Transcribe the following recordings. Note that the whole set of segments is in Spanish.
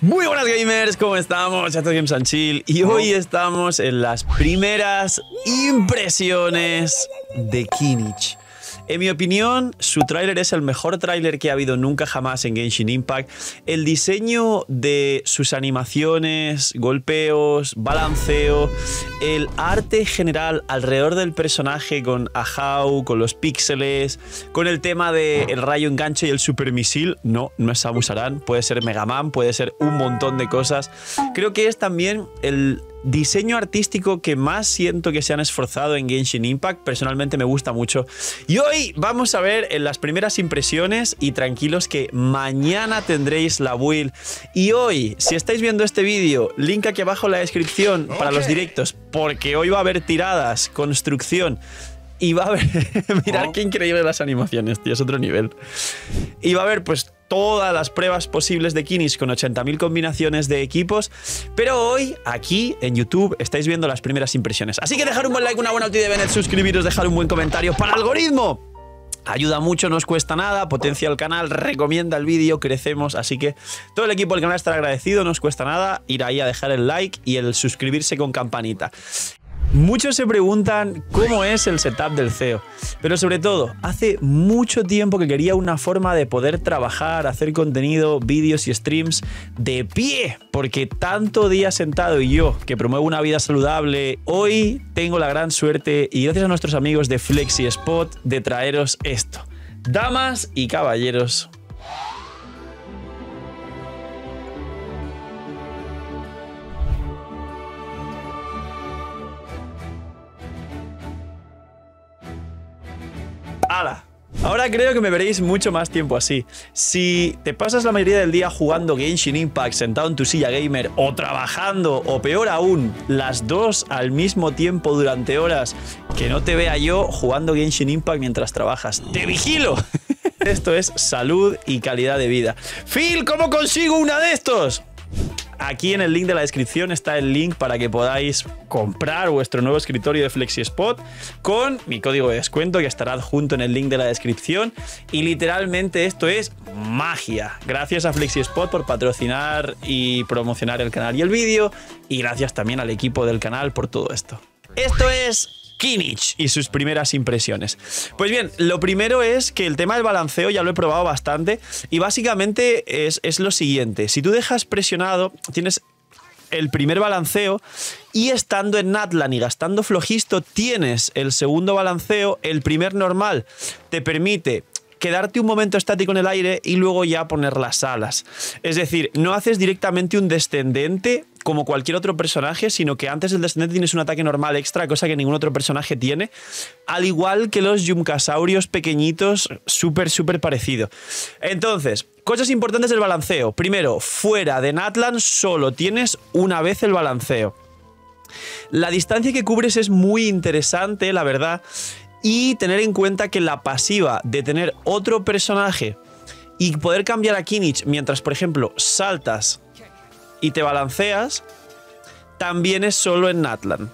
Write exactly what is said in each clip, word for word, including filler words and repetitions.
Muy buenas gamers, ¿cómo estamos? Ya estoy Games and Chill y hoy estamos en las primeras impresiones de Kimmich. En mi opinión, su tráiler es el mejor tráiler que ha habido nunca jamás en Genshin Impact. El diseño de sus animaciones, golpeos, balanceo, el arte general alrededor del personaje con Ahau, con los píxeles, con el tema del rayo enganche y el supermisil. No, no es Samus Aran, puede ser Mega Man, puede ser un montón de cosas. Creo que es también el diseño artístico que más siento que se han esforzado en Genshin Impact. Personalmente me gusta mucho. Y hoy vamos a ver en las primeras impresiones, y tranquilos que mañana tendréis la build. Y hoy, si estáis viendo este vídeo, link aquí abajo en la descripción para los directos, porque hoy va a haber tiradas, construcción. Y va a haber... Mirad qué increíble las animaciones, tío, es otro nivel. Y va a haber, pues, todas las pruebas posibles de Kimmich con ochenta mil combinaciones de equipos. Pero hoy, aquí, en YouTube, estáis viendo las primeras impresiones. Así que dejar un buen like, una buena ulti de Bennett, suscribiros, dejar un buen comentario para el algoritmo. Ayuda mucho, no os cuesta nada, potencia el canal, recomienda el vídeo, crecemos. Así que todo el equipo del canal estará agradecido, no os cuesta nada ir ahí a dejar el like y el suscribirse con campanita. Muchos se preguntan cómo es el setup del C E O, pero sobre todo, hace mucho tiempo que quería una forma de poder trabajar, hacer contenido, vídeos y streams de pie, porque tanto día sentado y yo, que promuevo una vida saludable, hoy tengo la gran suerte, y gracias a nuestros amigos de FlexiSpot, de traeros esto. Damas y caballeros, ¡hala! Ahora creo que me veréis mucho más tiempo así. Si te pasas la mayoría del día jugando Genshin Impact sentado en tu silla gamer, o trabajando, o peor aún, las dos al mismo tiempo durante horas, que no te vea yo jugando Genshin Impact mientras trabajas. ¡Te vigilo! Esto es salud y calidad de vida. Phil, ¿cómo consigo una de estos? Aquí en el link de la descripción está el link para que podáis comprar vuestro nuevo escritorio de FlexiSpot con mi código de descuento, que estará adjunto en el link de la descripción. Y literalmente esto es magia. Gracias a FlexiSpot por patrocinar y promocionar el canal y el vídeo, y gracias también al equipo del canal por todo esto. Esto es Kimmich y sus primeras impresiones. Pues bien, lo primero es que el tema del balanceo ya lo he probado bastante, y básicamente es, es lo siguiente. Si tú dejas presionado, tienes el primer balanceo, y estando en Natlan y gastando flojisto tienes el segundo balanceo. El primer normal te permite quedarte un momento estático en el aire y luego ya poner las alas. Es decir, no haces directamente un descendente como cualquier otro personaje, sino que antes del descendente tienes un ataque normal extra, cosa que ningún otro personaje tiene, al igual que los Yuncasaurios pequeñitos, súper, súper parecido. Entonces, cosas importantes del balanceo. Primero, fuera de Natlan solo tienes una vez el balanceo. La distancia que cubres es muy interesante, la verdad, y tener en cuenta que la pasiva de tener otro personaje y poder cambiar a Kimmich mientras, por ejemplo, saltas y te balanceas, también es solo en Natlan.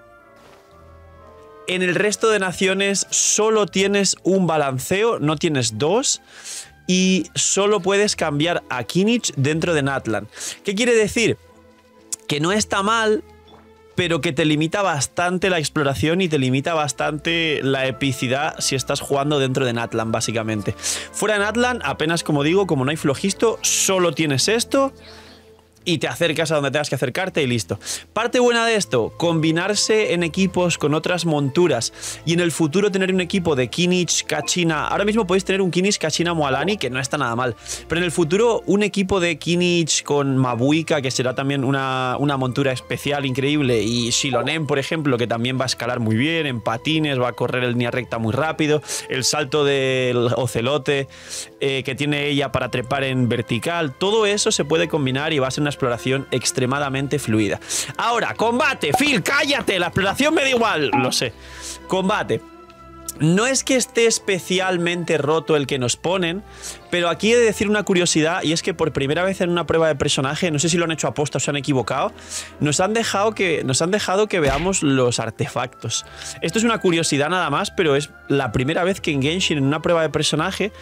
En el resto de naciones solo tienes un balanceo, no tienes dos, y solo puedes cambiar a Kimmich dentro de Natlan. ¿Qué quiere decir? Que no está mal, pero que te limita bastante la exploración y te limita bastante la epicidad si estás jugando dentro de Natlan, básicamente. Fuera de Natlan, apenas, como digo, como no hay flojisto, solo tienes esto y te acercas a donde tengas que acercarte y listo. Parte buena de esto, combinarse en equipos con otras monturas, y en el futuro tener un equipo de Kimmich, Kachina. Ahora mismo podéis tener un Kimmich, Kachina, Moalani, que no está nada mal, pero en el futuro un equipo de Kimmich con Mabuika, que será también una, una montura especial increíble, y Shilonen, por ejemplo, que también va a escalar muy bien en patines, va a correr el línea recta muy rápido, el salto del ocelote eh, que tiene ella para trepar en vertical. Todo eso se puede combinar y va a ser una exploración extremadamente fluida. Ahora, combate. Phil, cállate, la exploración me da igual. Lo sé. Combate. No es que esté especialmente roto el que nos ponen, pero aquí he de decir una curiosidad, y es que por primera vez en una prueba de personaje, no sé si lo han hecho a posta o se han equivocado, nos han dejado que, nos han dejado que veamos los artefactos. Esto es una curiosidad nada más, pero es la primera vez que en Genshin, en una prueba de personaje,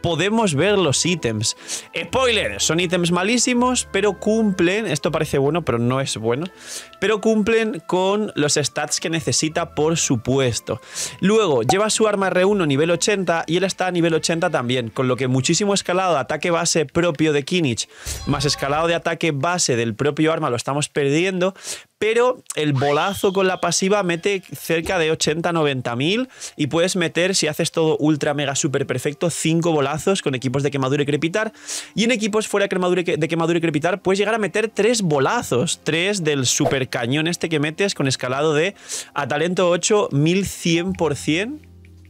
podemos ver los ítems. Spoiler, son ítems malísimos, pero cumplen, esto parece bueno, pero no es bueno, pero cumplen con los stats que necesita por supuesto. Luego, lleva su arma R uno nivel ochenta y él está a nivel ochenta también, con lo que muchísimo escalado de ataque base propio de Kimmich, más escalado de ataque base del propio arma lo estamos perdiendo, pero el bolazo con la pasiva mete cerca de ochenta a noventa mil y puedes meter, si haces todo ultra mega super perfecto, cinco bolazos con equipos de quemadura y crepitar, y en equipos fuera de quemadura y crepitar puedes llegar a meter tres bolazos, tres del super cañón este que metes con escalado de a talento ocho, mil cien por cien,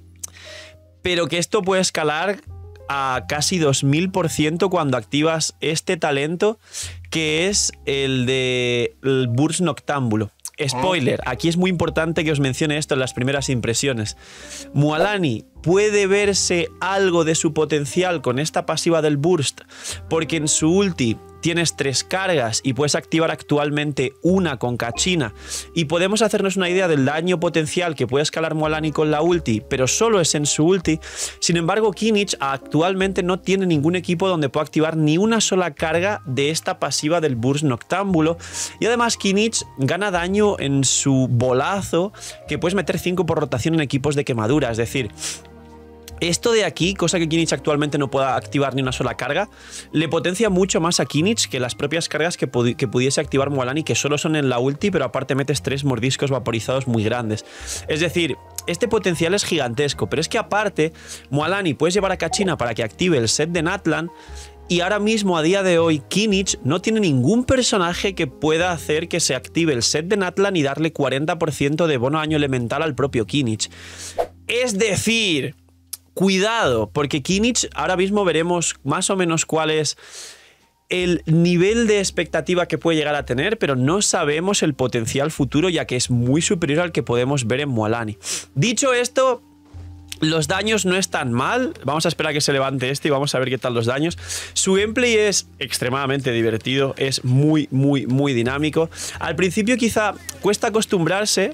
pero que esto puede escalar a casi dos mil por ciento cuando activas este talento, que es el de el Burst Noctámbulo. Spoiler, aquí es muy importante que os mencione esto en las primeras impresiones. Mualani puede verse algo de su potencial con esta pasiva del Burst, porque en su ulti tienes tres cargas y puedes activar actualmente una con Kachina, y podemos hacernos una idea del daño potencial que puede escalar Mualani con la ulti, pero solo es en su ulti. Sin embargo, Kimmich actualmente no tiene ningún equipo donde pueda activar ni una sola carga de esta pasiva del Burst Noctámbulo, y además Kimmich gana daño en su bolazo, que puedes meter cinco por rotación en equipos de quemadura, es decir, esto de aquí, cosa que Kimmich actualmente no pueda activar ni una sola carga, le potencia mucho más a Kimmich que las propias cargas que, pudi que pudiese activar Mualani, que solo son en la ulti, pero aparte metes tres mordiscos vaporizados muy grandes. Es decir, este potencial es gigantesco, pero es que aparte, Mualani puedes llevar a Kachina para que active el set de Natlan, y ahora mismo, a día de hoy, Kimmich no tiene ningún personaje que pueda hacer que se active el set de Natlan y darle cuarenta por ciento de bono daño elemental al propio Kimmich. Es decir, cuidado, porque Kimmich ahora mismo veremos más o menos cuál es el nivel de expectativa que puede llegar a tener, pero no sabemos el potencial futuro, ya que es muy superior al que podemos ver en Mualani. Dicho esto, los daños no están mal. Vamos a esperar a que se levante este y vamos a ver qué tal los daños. Su gameplay es extremadamente divertido, es muy, muy, muy dinámico. Al principio quizá cuesta acostumbrarse,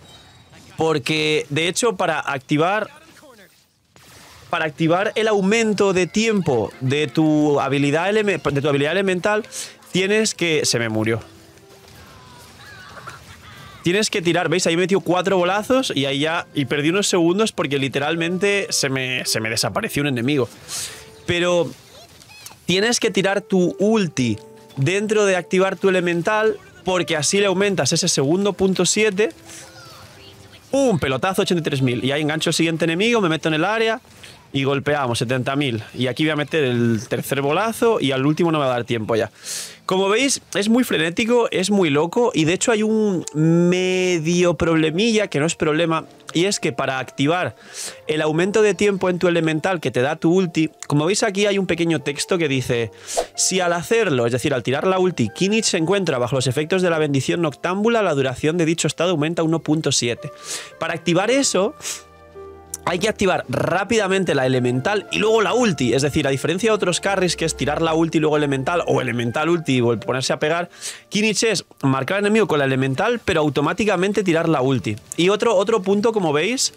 porque de hecho para activar... Para activar el aumento de tiempo de tu habilidad, de tu habilidad elemental, tienes que... Se me murió. Tienes que tirar, ¿veis? Ahí me metió cuatro bolazos y ahí ya... Y perdí unos segundos porque literalmente se me, se me desapareció un enemigo. Pero tienes que tirar tu ulti dentro de activar tu elemental, porque así le aumentas ese segundo punto siete. ¡Pum! Pelotazo, ochenta y tres mil. Y ahí engancho el siguiente enemigo, me meto en el área... Y golpeamos, setenta mil. Y aquí voy a meter el tercer bolazo y al último no me va a dar tiempo ya. Como veis, es muy frenético, es muy loco. Y de hecho hay un medio problemilla, que no es problema. Y es que para activar el aumento de tiempo en tu elemental que te da tu ulti, como veis aquí hay un pequeño texto que dice: si al hacerlo, es decir, al tirar la ulti, Kimmich se encuentra bajo los efectos de la bendición noctámbula, la duración de dicho estado aumenta a uno punto siete. Para activar eso... hay que activar rápidamente la elemental y luego la ulti. Es decir, a diferencia de otros carries, que es tirar la ulti y luego elemental, o elemental ulti y ponerse a pegar, Kimmich es marcar al enemigo con la elemental, pero automáticamente tirar la ulti. Y otro, otro punto, como veis,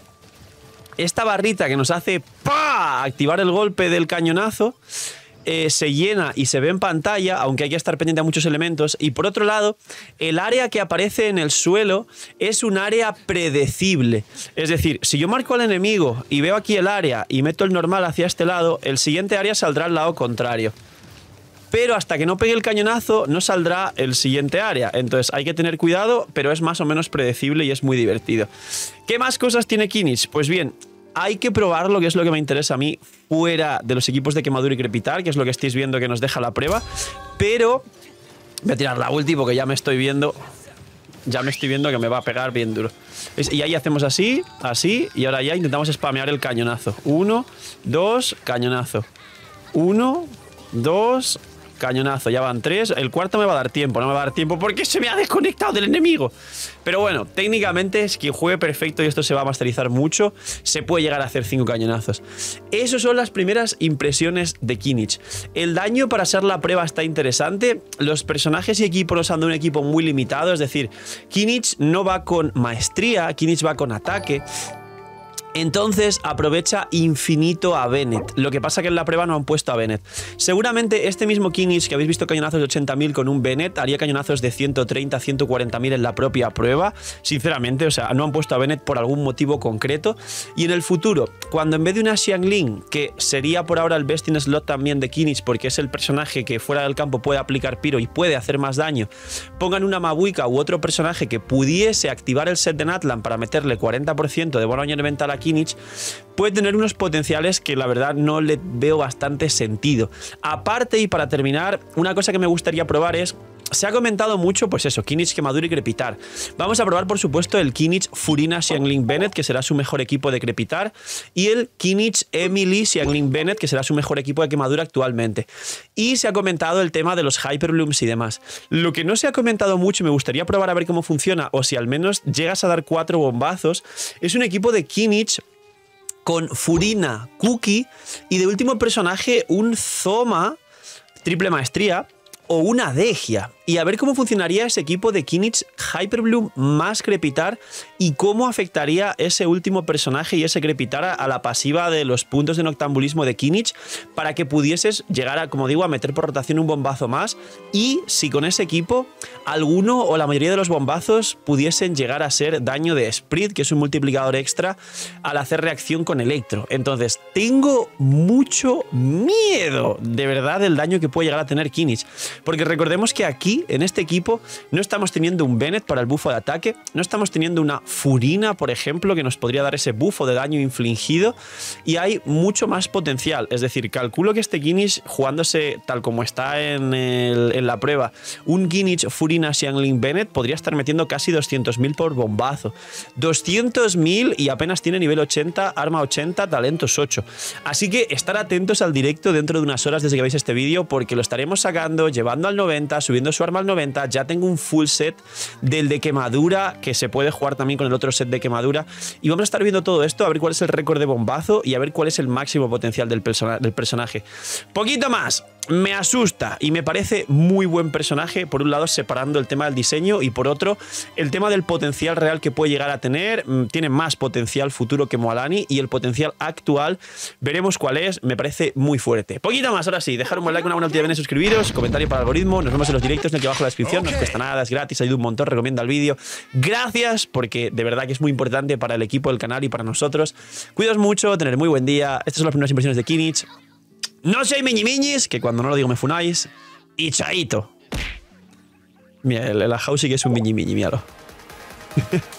esta barrita que nos hace ¡pah! Activar el golpe del cañonazo, Eh, se llena y se ve en pantalla, aunque hay que estar pendiente a muchos elementos. Y por otro lado, el área que aparece en el suelo es un área predecible. Es decir, si yo marco al enemigo y veo aquí el área y meto el normal hacia este lado, el siguiente área saldrá al lado contrario. Pero hasta que no pegue el cañonazo no saldrá el siguiente área. Entonces hay que tener cuidado, pero es más o menos predecible y es muy divertido. ¿Qué más cosas tiene Kimmich? Pues bien, hay que probarlo, que es lo que me interesa a mí, fuera de los equipos de quemadura y crepitar, que es lo que estáis viendo que nos deja la prueba. Pero voy a tirar la ulti porque ya me estoy viendo... Ya me estoy viendo que me va a pegar bien duro. Y ahí hacemos así, así, y ahora ya intentamos spamear el cañonazo. Uno, dos, cañonazo. Uno, dos... cañonazo, ya van tres. El cuarto me va a dar tiempo, no me va a dar tiempo porque se me ha desconectado del enemigo. Pero bueno, técnicamente es que juegue perfecto y esto se va a masterizar mucho. Se puede llegar a hacer cinco cañonazos. Esas son las primeras impresiones de Kimmich. El daño para ser la prueba está interesante. Los personajes y equipos nos han dado un equipo muy limitado. Es decir, Kimmich no va con maestría, Kimmich va con ataque. Entonces aprovecha infinito a Bennett. Lo que pasa que en la prueba no han puesto a Bennett. Seguramente este mismo Kimmich que habéis visto cañonazos de ochenta mil con un Bennett haría cañonazos de ciento treinta, ciento cuarenta mil en la propia prueba. Sinceramente, o sea, no han puesto a Bennett por algún motivo concreto. Y en el futuro, cuando en vez de una Xiangling, que sería por ahora el best in slot también de Kimmich, porque es el personaje que fuera del campo puede aplicar piro y puede hacer más daño, pongan una Mabuika u otro personaje que pudiese activar el set de Natlan para meterle cuarenta por ciento de bono elemental a Kimmich, puede tener unos potenciales que la verdad no le veo bastante sentido. Aparte, y para terminar, una cosa que me gustaría probar es... Se ha comentado mucho, pues eso, Kimmich que madure y crepitar. Vamos a probar, por supuesto, el Kimmich Furina Xiangling Bennett, que será su mejor equipo de crepitar, y el Kimmich Emily Xiangling Bennett, que será su mejor equipo de quemadura actualmente. Y se ha comentado el tema de los Hyperblooms y demás. Lo que no se ha comentado mucho, y me gustaría probar a ver cómo funciona, o si al menos llegas a dar cuatro bombazos, es un equipo de Kimmich con Furina, Cookie, y de último personaje un Zoma, triple maestría, o una Degia. Y a ver cómo funcionaría ese equipo de Kimmich Hyperbloom más crepitar y cómo afectaría ese último personaje y ese crepitar a, a la pasiva de los puntos de noctambulismo de Kimmich para que pudieses llegar a, como digo, a meter por rotación un bombazo más y si con ese equipo alguno o la mayoría de los bombazos pudiesen llegar a ser daño de Sprit, que es un multiplicador extra al hacer reacción con Electro. Entonces tengo mucho miedo de verdad del daño que puede llegar a tener Kimmich, porque recordemos que aquí en este equipo no estamos teniendo un Bennett para el bufo de ataque, no estamos teniendo una Furina, por ejemplo, que nos podría dar ese bufo de daño infligido, y hay mucho más potencial. Es decir, calculo que este Kimmich, jugándose tal como está en, el, en la prueba, un Kimmich Furina Xiangling Bennett podría estar metiendo casi doscientos mil por bombazo. doscientos mil y apenas tiene nivel ochenta, arma ochenta, talentos ocho. Así que estar atentos al directo dentro de unas horas desde que veis este vídeo, porque lo estaremos sacando, llevando al noventa, subiendo su arma al noventa, ya tengo un full set del de quemadura, que se puede jugar también con el otro set de quemadura, y vamos a estar viendo todo esto, a ver cuál es el récord de bombazo y a ver cuál es el máximo potencial del, persona del personaje. Poquito más. Me asusta y me parece muy buen personaje, por un lado separando el tema del diseño y por otro el tema del potencial real que puede llegar a tener. Tiene más potencial futuro que Mualani y el potencial actual veremos cuál es, me parece muy fuerte. Poquito más, ahora sí, dejar un buen like, una buena noticia, suscribiros, comentario para el algoritmo, nos vemos en los directos en aquí abajo en la descripción, no os cuesta nada, es gratis, ayuda un montón, recomienda el vídeo. Gracias, porque de verdad que es muy importante para el equipo del canal y para nosotros. Cuidaos mucho, tener muy buen día. Estas son las primeras impresiones de Kimmich. No soy miñimiñis, que cuando no lo digo me funáis. Y chaito. Mira, el, el House sí que es un miñimiñi, míralo.